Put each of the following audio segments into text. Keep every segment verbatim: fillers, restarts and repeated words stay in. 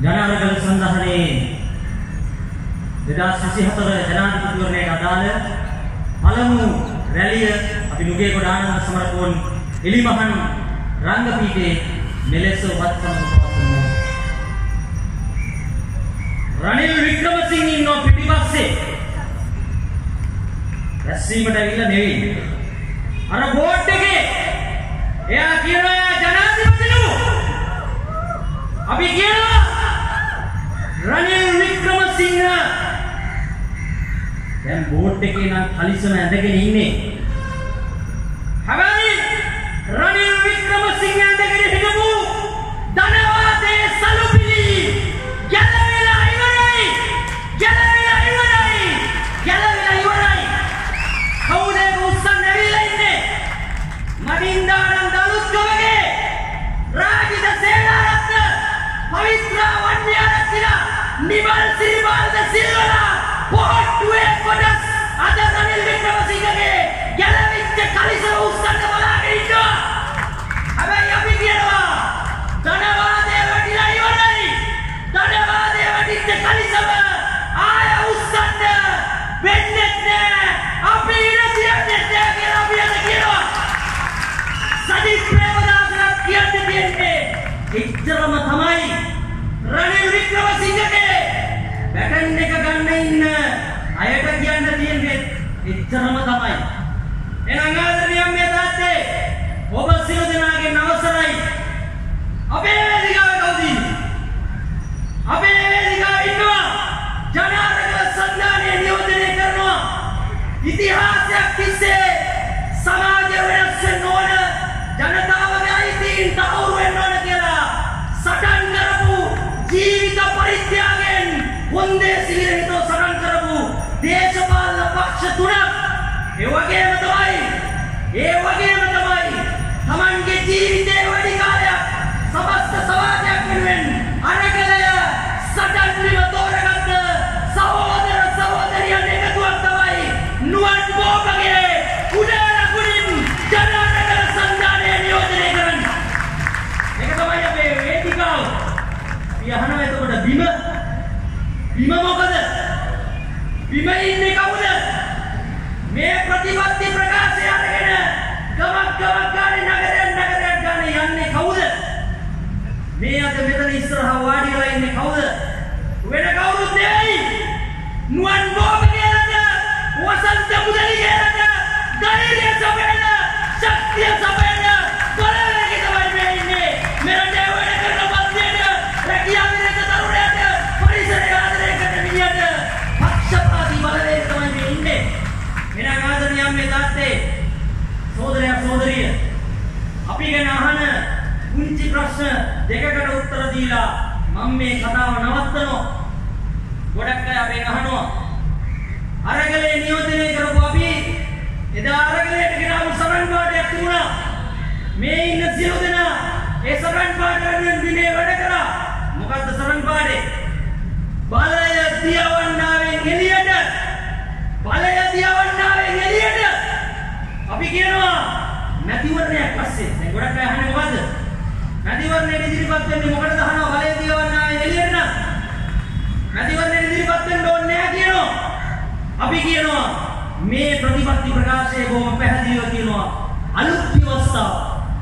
ජනාධිපති සංගහනයේ දෙදාස් විසිහතර ජනාධිපතිවරණයට අදාළ පළමු රැළිය අපි නුගේගොඩ ආනන්ද සමරකෝන් එලිමහන් රංගපීඨයේ මෙලෙස වත් සමගපවත්වමු. රනිල් වික්‍රමසිංහ ඉන්නෝ පිටිපස්සේ රැස්වීමට ඇවිල්ලා නෙවෙයි. අර බෝඩ් එකේ එයා කියනවා ජනාධිපතිනු අපි කියනවා රනිල් වික්‍රමසිංහ දැන් බෝඩ් එකේ නම් කලිසම ඇඳගෙන ඉන්නේ. හැබැයි රනිල් වික්‍රමසිංහ ඇඳගෙන හිටපු ධනවාදයේ සලුපිලි ගැලවිලා ඉවරයි. ගැලවිලා ඉවරයි. ගැලවිලා ඉවරයි. කවුද උස්සන් ඇවිල්ලා ඉන්නේ? මඩින්දානම් දලුත්කමගේ රාජිත සේනාරත්න පවිත්‍රා වන්‍යාරත්න නිබල් සිරිපාල්ද සිල්වලා පොට්ටුවේ කොටස් අද රනිල් වික්‍රමසිංහගේ ගැලවිච්ච කලිසම උස්සන්න බලාගෙන ඉන්නවා. හැබැයි අපි කියනවා ධනවාදයේ වැටිලා ඉවරයි. ධනවාදයේ වැටිච්ච කලිසම ආය උස්සන්න වෙන්නේ නැහැ. අපි ඉර තියන්නේ නැහැ කියලා අපි අද කියනවා. සජිත් ප්‍රේමදාසට කියන්න තියෙන්නේ එච්චරම තමයි රනිල් වික්‍රමසිංහගේ බැටන් එක ගන්න ඉන්න අයට කියන්න තියෙන්නේ එච්චරම තමයි. එහෙනම් ආදරණීය අම්මේ තාත්තේ ඔබ සියලු දෙනාගේ අවසරයි. අපේ වේදිකාවේ කවුද ඉන්නේ? අපේ වේදිකාවේ ඉන්නවා ජනාධිපති සංගාණය නියෝජනය කරනවා ඉතිහාසයක් තිස්සේ සමාජය වෙනස් වෙන්න ඕන ජනතාවගේ අයිතීන් තහවුරු වෙන්න ඕන කියලා සටන් කරපු ජීවිත පරිත්‍යාගයෙන් වන්දේ සිවිරහිතව සටන් කරපු දේශපාලන පක්ෂ තුනක් ඒ වගේම තමයි ඒ වගේම තමයි Tamanගේ ජීවිතේ වැඩි කාලයක් සමස්ත සමාජයක් වෙනුවෙන් අරගලය සටන් නිව තෝරගත්ත සහෝදර සහෝදරියන් එකතුවක් තමයි නුවන් බෝබගේ උඩරකුණින් ජනාධිපති සංගාණය නියෝජනය කරන්නේ. ඒක තමයි අපේ වේදිකාව. අපි අහනවා එතකොට බිම බිම මොකද? බිම ඉන්නේ කවුද? මේ ප්‍රතිපත්ති ප්‍රකාශය අරගෙන ගමක් ගමක් ගානේ නගරයක් නගරයක් ගානේ යන්නේ කවුද? මේ අද මෙතන ඉස්සරහා වාඩි වෙලා ඉන්නේ කවුද? වෙන කවුරුත් නෙවෙයි. නුවන් බෝබගේද වසන්ත මුදලිගේද ධෛර්ය සපයන ශක්තිය සපයන බලවේගය තමයි මේ ඉන්නේ. මෙරටේ වැඩ කරන පස්තියට රැකියාව විරහිත තරුණයට පරිසරය ආදරය කරන මිනිහට පක්ෂපාතී බලවේගය තමයි මේ ඉන්නේ. එහෙනම් ආදරණීය අම්මේ තාත්තේ සහෝදරයා සහෝදරිය අපි ගැන අහන කුංචි ප්‍රශ්න දෙකකට උත්තර දීලා මම මේ කතාව නවත්තනවා. ගොඩක් අය අපෙන් අහනවා අරගලේ නියෝජනය කරපු අපි එදා අරගලයට ගෙනාවු සරන් පාඩයක් තිබුණා. මේ ඉන්න සියලු දෙනා ඒ සරන් පාඩයෙන් දිනේ වැඩ කරා. මොකද්ද සරන් පාඩේ? බලය දියවන්නාවෙන් එළියට බලය දියවන්නාවෙන් එළියට අපි කියනවා මැතිවරණයක් පස්සේ දැන් ගොඩක් අය අහන්නේ මොකද්ද? මැතිවරණයට ඉදිරිපත් වෙන්නේ මොකටද අහනවා බලය දියවන්නාවෙන් එළියට නම් මැතිවරණයට ඉදිරිපත් වෙන්න ඕනේ නැහැ කියනවා. අපි කියනවා මේ ප්‍රතිපත්ති ප්‍රකාශයේ බොහොම පැහැදිලිව කියනවා අලුත් ව්‍යවස්ථාව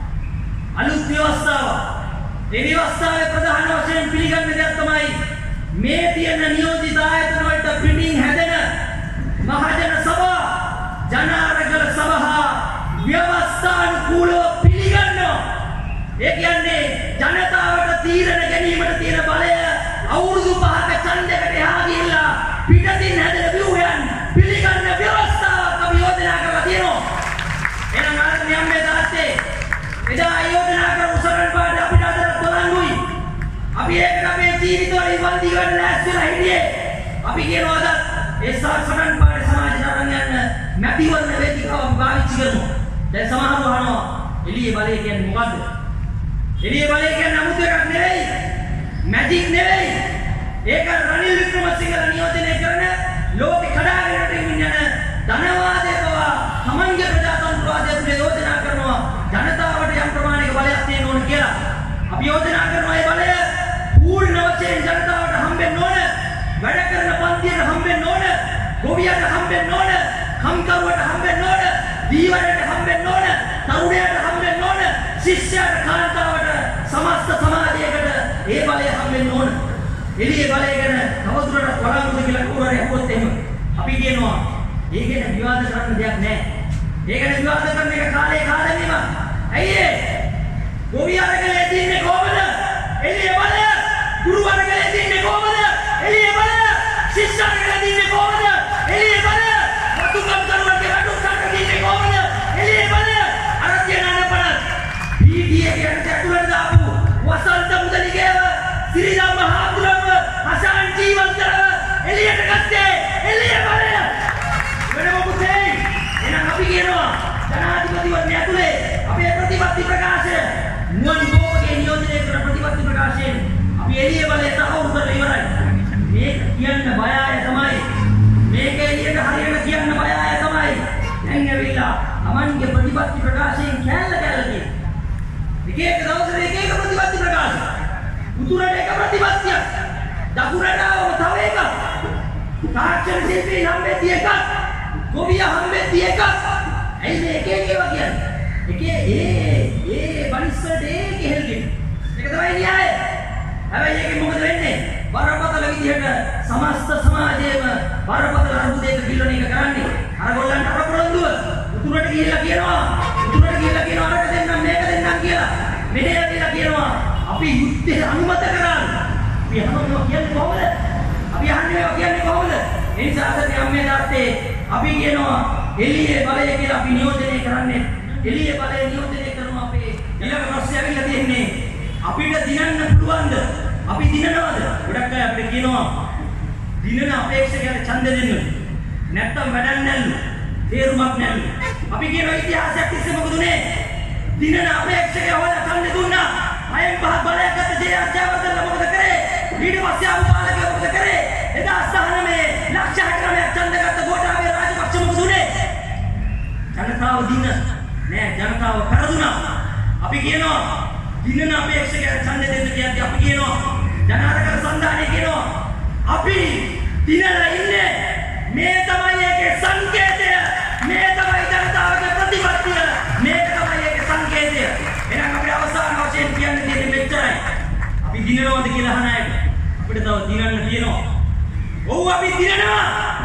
අලුත් ව්‍යවස්ථාව ඒ ව්‍යවස්ථාවේ ප්‍රධාන වශයෙන් පිළිගන්න දෙයක් තමයි මේ තියෙන නියෝජිත ආයතන වලට පිටින් හැදෙන මහජන සභා ජනාරගල සභා ව්‍යවස්ථානුකූලව පිළිගන්නවා. ඒ කියන්නේ ජනතාවට තීරණ ගැනීමට තියෙන බලය අවුරුදු පහක ඡන්දයකට එහා ගිහිල්ලා පිටින් හැදෙන ව්‍යුහයන් පිළිගන්න ව්‍යවස්ථාවක් අපි යෝජනා කරලා තියෙනවා. එහෙනම් ආරම්භය අම්මේ තාත්තේ එදා යෝජනා කරපු සරණ පාඩ අපිට අද තොරන්නුයි. අපි ඒකට අපේ ජීවිතවල ඉවන්දි ගන්න ලෑස්තිලා හිටියේ. අපි කියනවා අද ඒ සරණ පාඩ සමාජයට අරන් යන්න මැතිවරණ වේදිකාව පාවිච්චි කරමු. දැන් සමහරව අහනවා එළියේ බලය කියන්නේ මොකද්ද? එළියේ බලය කියන්නේ 아무ත් එකක් නෙවෙයි. මැජික් නෙවෙයි. ඒක රනිල් වික්‍රමසිංහ නියෝජනය කරන ලෝකේ කඩාගෙන යන ධනවාදයේ පවා තමන්ගේ ප්‍රජාතන්ත්‍රවාදය තුළ යෝජනා කරනවා ජනතාවට යම් ප්‍රමාණයක බලයක් තියෙන්න ඕන කියලා. අපි යෝජනා කරනවා ඒ බලය පූර්ණ වශයෙන් ඒ බලය හම්බෙන්න ඕන. එළියේ බලය ගැන තවදුරටත් වළංගුද කියලා කවුරු හරි අහුවොත් එහෙම අපි කියනවා ඒ ගැන විවාද කරන්න දෙයක් නැහැ. ඒ ගැන විවාද කරන එක කාලේ කාලෙම. ඇයි ඒ? ගොවි අරගලේ තින්නේ කොහමද? එළියේ බලය. ගුරු අරගලේ තින්නේ කොහමද? එළියේ බලය. ශිෂ්‍ය අරගලේ තින්නේ කොහමද? එළියේ බලය. වතුකම් කරුවන්ගේ රටුක් ගන්න තින්නේ කොහමද? එළියේ බලය. අර කියන අනපනත් පීඩියේ කියන ඇතුළට දාපු වසන්ත මුදලිගේව සිරිදම් මහතුරුව අසාන් ජීවන්තරව එළියට ගත්තේ එළියේ බලය. වෙන මොකුත් නැහැ. එහෙනම් අපි කියනවා ජනාධිපතිවරණය ඇතුලේ අපේ ප්‍රතිපත්ති ප්‍රකාශය මුවන් ගෝපගේ නියෝජනය කරන ප්‍රතිපත්ති ප්‍රකාශයෙන් අපි එළියේ බලය තහවුරු කරලා ඉවරයි. මේක කියන්න බය අය තමයි. මේක එළියට හරියට කියන්න බය අය තමයි. දැන් ඇවිල්ලා Tamanගේ ප්‍රතිපත්ති ප්‍රකාශයෙන් කැලල කැලල කියන. එක එක දවසට එක එක ප්‍රතිපත්ති ප්‍රකාශ. උතුරට එක ප්‍රතිපත්තියක්. දකුණට ආවම තව එකක්. තාක්ෂණ ශිල්පී හම්බෙද්දී එකක්. ගොවිය හම්බෙද්දී එකක්. ඇයි මේ එක එක ඒවා කියන්නේ? එකේ ඒ ඒ බනිස්සට ඒක හෙල්ලෙන්නේ. ඒක තමයි න්‍යාය. හැබැයි ඒකෙන් මොකද වෙන්නේ? බරපතල විදිහට සමස්ත සමාජයේම බරපතල අරුදේක කිල්ලන එක කරන්නේ. අර ගොල්ලන්ට අර පොරොන්දුව උතුරට ගිහිල්ලා කියනවා. උතුරට ගිහිල්ලා කියනවා අරක දෙන්නම් මේක දෙන්නම් කියලා. මෙහෙය කියලා කියනවා. අපි යුද්ධය අනුමත කරා. අපි අහනවා කියන්නේ කොහොමද? අපි අහන්නේ කියන්නේ කොහොමද? ඒ නිසා අද අම්මේ තාත්තේ අපි කියනවා එළියේ බලය කියලා අපි නියෝජනය කරන්නේ. එළියේ බලය නියෝජනය කරනවා අපේ ඊළඟ ප්‍රශ්නේ ඇවිල්ලා තියෙන්නේ අපිට දිනන්න පුළුවන්ද? අපි දිනනවද? ගොඩක් අය අපිට කියනවා දිනන අපේක්ෂකයන්ට ඡන්ද දෙන්න. නැත්තම් වැඩක් නැල්ලු. තේරුමක් නැල්ලු. අපි කියන ඉතිහාසයක් තිස්සේ මොකද උනේ? දිනන අපේක්ෂකය හොයලා ඡන්ද දුන්නා. අයන් පහ බලයක් ගත්ත ජේ ආර්ජවර්ධන මොකද කරේ? ඊට පස්සේ ආපු පාලකයා මොකද කරේ? එදා අස්තහනමේ ලක්ෂ හැටනවයක් ඡන්ද ගත්ත ගෝඨාභය රාජපක්ෂ මොකද උනේ? ජනතාව දින නෑ ජනතාව කරදුනා. අපි කියනවා දිනන අපේක්ෂකයන්ට ඡන්ද දෙන්න කියද්දී අපි කියනවා ජනාධිපති සන්ධානය කියනවා අපි දිනලා ඉන්නේ. මේ තමයි ඒකේ සංකේතය. මේ තමයි ජනතාවගේ ප්‍රතිපත්තිය. මේක තමයි ඒකේ සංකේතය. එහෙනම් අපි අවසාන වශයෙන් කියන්න තියෙන්නේ මෙච්චරයි. අපි දිනනවද කියලා අහන අයට අපිට තව දිනන්න තියෙනවා. ඔව් අපි දිනනවා.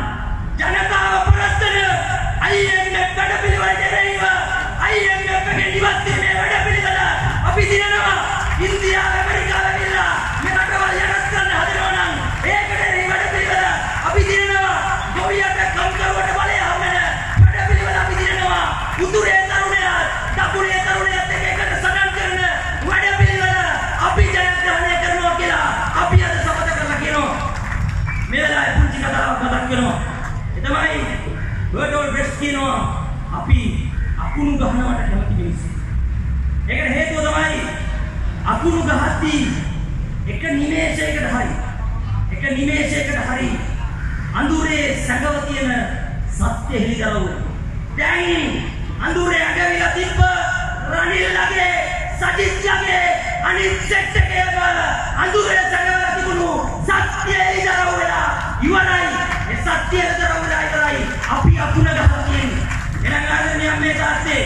ජනතාව ප්‍රශ්න I M F වැඩපිළිවෙල දෙරෙයිව I M F ගේ ඉවත් වීමේ වැඩපිළිවෙල අපි දිනනවා. ඉන්දියාව ඇමරිකාව ඇවිල්ලා මේ රටවල් යටත් කරන්න හදනවා නම් ඒකට ඒ වැඩපිළිවෙල අපි දිනනවා. ගොවියට කම්කරුවට බලය හම්බෙන වැඩපිළිවෙල අපි දිනනවා. උතුරේ තරුණයා දකුණේ තරුණයාත් එක්ක එකට සටන් කරන වැඩපිළිවෙල අපි ජයග්‍රහණය කරනවා කියලා අපි අද සමත කරලා කියනවා. මේ වෙලාවේ පුංචි කතාවක් මතක් වෙනවා. ඒ තමයි බර්ඩෝල් බ්‍රෙස්ට් කියනවා අපි අකුණු ගහනවට කැමති මිනිස්සු. ඒකට හේතුව තමයි අකුණු ගහද්දී එක නිමේෂයකට හරි එක නිමේෂයකට හරි අඳුරේ සැඟව තියෙන සත්‍ය හෙළිදරව්. දැන් අඳුරේ අඩවිලා තිබ්බ රනිල්ලගේ සජිත්ගේ අනිත් සෙට් එකේම අඳුරේ සැඟවලා තිබුණු සත්‍ය හෙළිදරව් වෙලා ඉවරයි. ඒ සත්‍ය හෙළිදරව් වෙලා ඉවරයි. අපි අකුණ ගහලා තියෙන්නේ. එහෙනම් ආදරණීය මේ තාත්තේ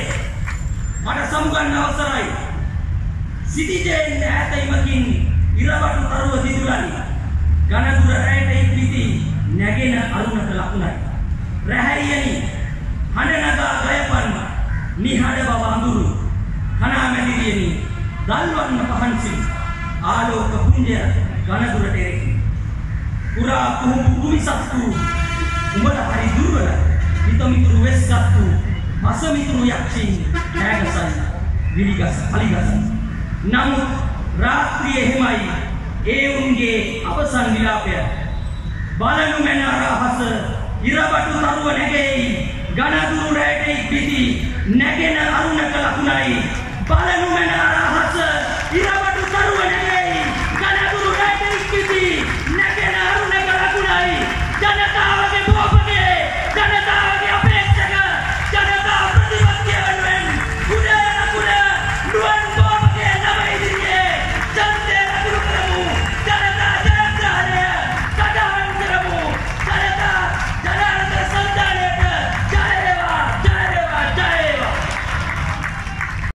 මට සමුගන්න අවසරයි. සිටිජෙන් ඈතයිමකින් ඉරවටු තරුව දිදුලනි. ගණදුර රැයට ඉක්විති නැගෙන අරුණට ලකුණයි. රැහැරියනි හඬ නගා ගයපන්න නිහඬ බව අඳුරු. කණාමැදිරියනි දල්වන්න පහන්සිලි. ආලෝක පුංජය ගණදුරට එරෙහි. පුරා කුහුඹු කුමිසත්තු උඹට හරි දුර්වල. හිතමිතුරු වෙස්සත්තු මසමිතුරු යක්ෂින් නෑගසයි විලිගස පලිගස. නමුත් රාත්‍රියේ හිමයි ඒ උන්ගේ අවසන් විලාපය. බලනු මැන අරහස ඉරබටු තරුව නැගෙයි. ගණදුරු රැට ඉක්විති නැගෙන අරුණක ලකුණයි. බලනු මැන අරහස ඉරබටු